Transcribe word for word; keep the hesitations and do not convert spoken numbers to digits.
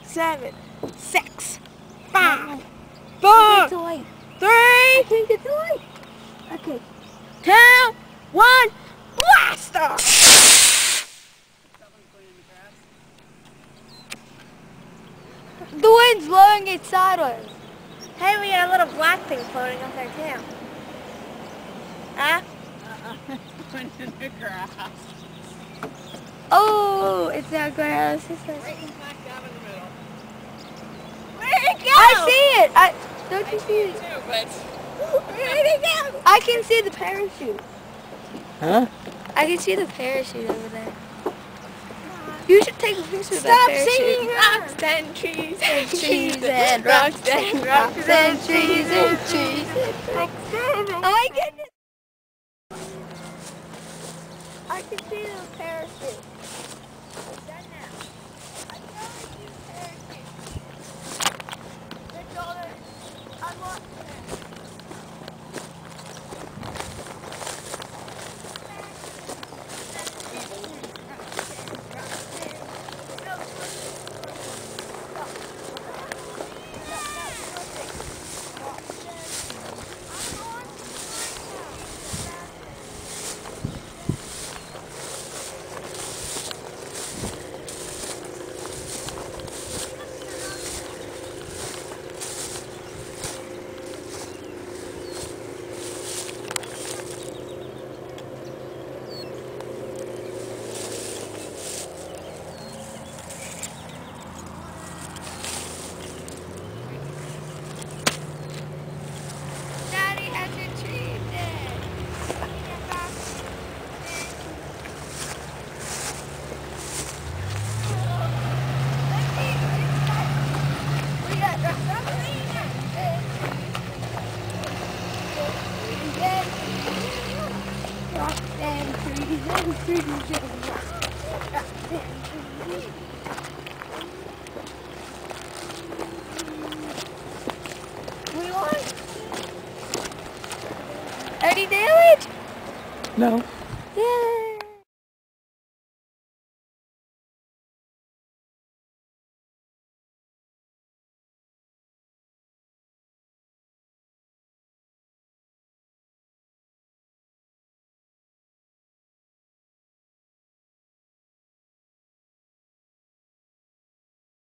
seven, six, five, I four, think it's light. three, I think it's light. Okay. two, one, blast off! The wind's blowing it sideways. Hey, we got a little black thing floating up there too. Huh? Uh-uh. It's going in the grass. Oh, it's not grass. It's not... Right smack dab in the middle. Where'd it go? I see it. I don't you I see it? too, but Where'd it go? I can see the parachute. Huh? I can see the parachute over there. You should take a picture of Stop that parachute. singing her. Rocks and trees and trees and rocks and rocks and trees and trees. Oh my goodness! I can see the parachute. It's done now. I can only see the parachute. That's all there is. I'm lost there. Daddy has retrieved it. We got the rocks and trees and trees and rocks and trees. We won. Any damage? No.